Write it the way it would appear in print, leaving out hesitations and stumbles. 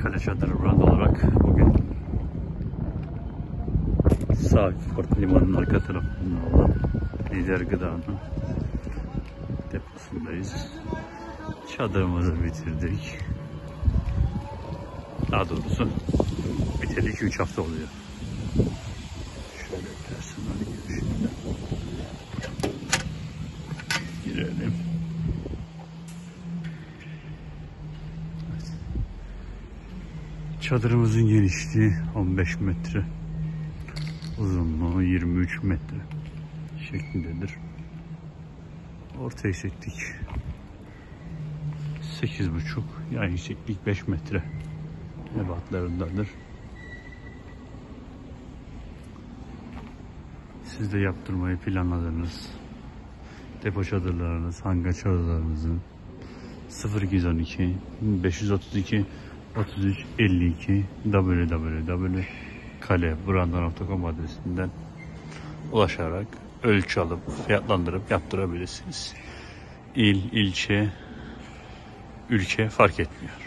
Kale Çadırı brand olarak bugün Sakıport Limanı'nın arka tarafında olan Lider Gıda'nın deposundayız. Çadırımızı bitirdik. Daha doğrusu biteli 2-3 hafta oluyor. Şöyle personel girişinde girelim. Evet. Çadırımızın genişliği 15 metre. Uzunluğu 23 metre şeklindedir. Orta yükseklik 8,5, yani yükseklik 5 metre ebatlarındadır. Siz de yaptırmayı planladığınız depo çadırlarınız, hangar çadırlarınızın 0212 532 33 52 www.kalebrandon.com adresinden ulaşarak ölçü alıp fiyatlandırıp yaptırabilirsiniz. İl, ilçe, ülke fark etmiyor.